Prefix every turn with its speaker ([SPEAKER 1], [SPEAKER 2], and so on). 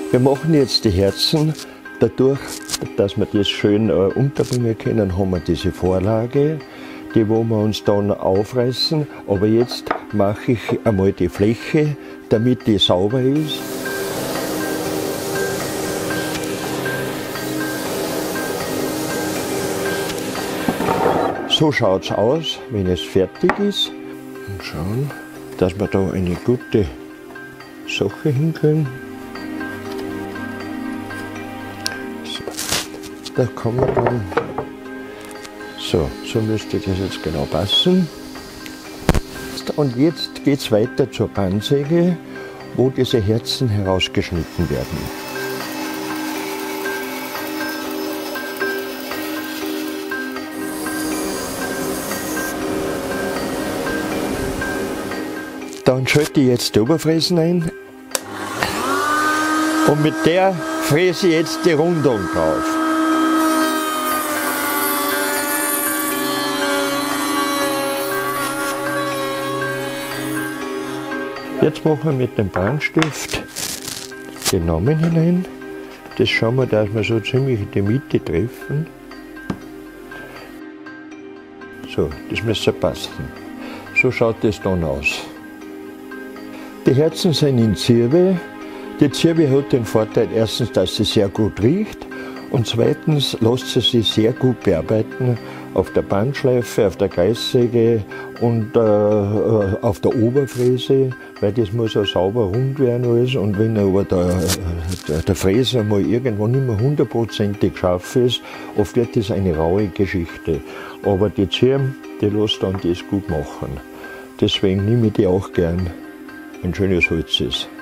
[SPEAKER 1] Wir machen jetzt die Herzen. Dadurch, dass wir das schön unterbringen können, haben wir diese Vorlage, die wo wir uns dann aufreißen. Aber jetzt mache ich einmal die Fläche, damit die sauber ist. So schaut es aus, wenn es fertig ist. Und schauen, dass wir da eine gute Sache hinkriegen. So, da kann man dann. So müsste das jetzt genau passen. Und jetzt geht es weiter zur Bandsäge, wo diese Herzen herausgeschnitten werden. Dann schalte ich jetzt die Oberfräsen ein und mit der fräse ich jetzt die Rundung drauf. Jetzt machen wir mit dem Brandstift den Namen hinein. Das schauen wir, dass wir so ziemlich in die Mitte treffen. So, das müsste passen. So schaut das dann aus. Die Herzen sind in Zirbe. Die Zirbe hat den Vorteil, erstens, dass sie sehr gut riecht und zweitens lässt sie sich sehr gut bearbeiten auf der Bandschleife, auf der Kreissäge und auf der Oberfräse, weil das muss auch sauber rund werden alles. Und wenn aber der Fräser mal irgendwann nicht mehr hundertprozentig scharf ist, oft wird das eine raue Geschichte. Aber die Zirbe, die lässt dann das gut machen. Deswegen nehme ich die auch gern. Ein schönes Holz ist.